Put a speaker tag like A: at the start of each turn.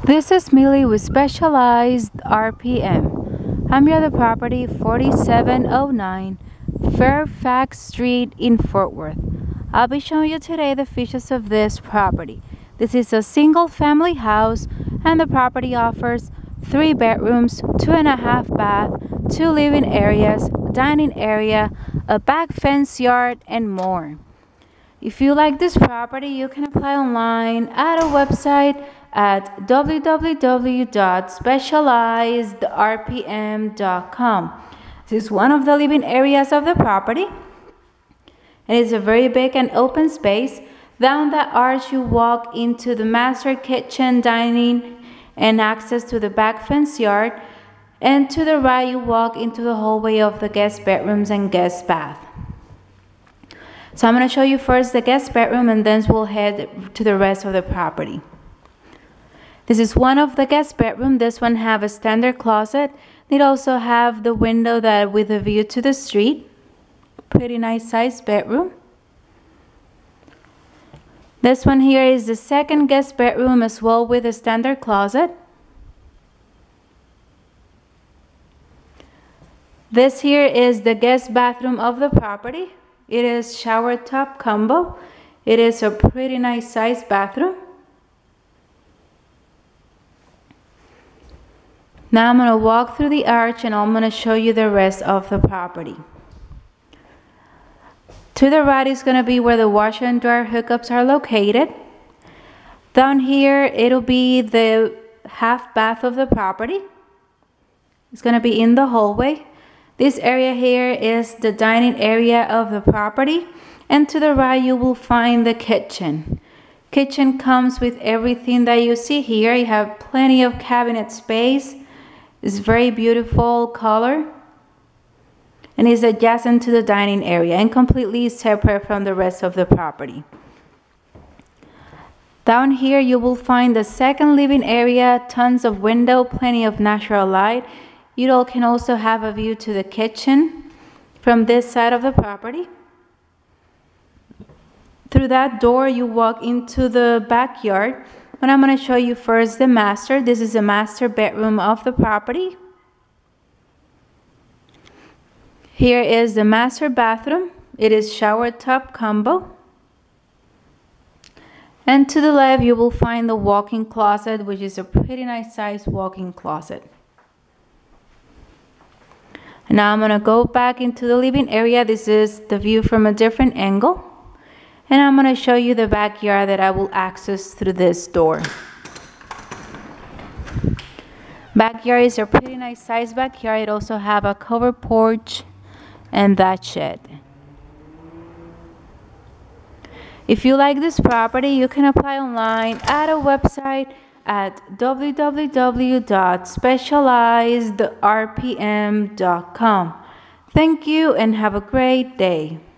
A: This is Millie with Specialized RPM. I'm here at the property 4709 Fairfax Street in Fort Worth. I'll be showing you today the features of this property. This is a single family house and the property offers 3 bedrooms, 2.5 bath, 2 living areas, dining area, a back fence yard, and more. If you like this property, you can apply online at our website at www.specializedrpm.com. This is one of the living areas of the property. It is a very big and open space. Down that arch, you walk into the master kitchen, dining, and access to the back fence yard. And to the right, you walk into the hallway of the guest bedrooms and guest bath. So I'm going to show you first the guest bedroom and then we'll head to the rest of the property. This is one of the guest bedroom. This one have a standard closet. It also have the window that with a view to the street. Pretty nice sized bedroom. This one here is the second guest bedroom as well with a standard closet. This here is the guest bathroom of the property. It is shower tub combo. It is a pretty nice sized bathroom. Now I'm going to walk through the arch and I'm going to show you the rest of the property. To the right is going to be where the washer and dryer hookups are located. Down here it'll be the half bath of the property. It's going to be in the hallway. This area here is the dining area of the property, and to the right you will find the kitchen. Kitchen comes with everything that you see here. You have plenty of cabinet space. It's very beautiful color and is adjacent to the dining area and completely separate from the rest of the property. Down here you will find the second living area, tons of window, plenty of natural light. You can also have a view to the kitchen from this side of the property. Through that door, you walk into the backyard. But I'm going to show you first the master. This is the master bedroom of the property. Here is the master bathroom. It is shower tub combo. And to the left, you will find the walk-in closet, which is a pretty nice size walk-in closet. Now I'm going to go back into the living area. This is the view from a different angle. And I'm going to show you the backyard that I will access through this door. Backyard is a pretty nice size backyard. It also have a covered porch and that shed. If you like this property, you can apply online at our website at www.specializedrpm.com. Thank you and have a great day.